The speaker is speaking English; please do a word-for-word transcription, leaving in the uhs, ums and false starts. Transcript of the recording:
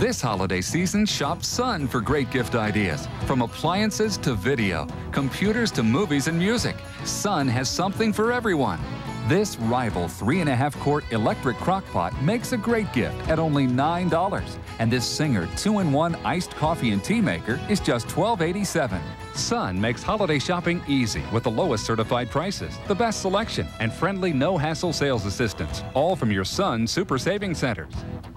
This holiday season, shop Sun for great gift ideas. From appliances to video, computers to movies and music, Sun has something for everyone. This rival three and a half quart electric crock pot makes a great gift at only nine dollars. And this Singer two in one iced coffee and tea maker is just twelve eighty-seven. Sun makes holiday shopping easy with the lowest certified prices, the best selection, and friendly no-hassle sales assistance, all from your Sun Super Savings Centers.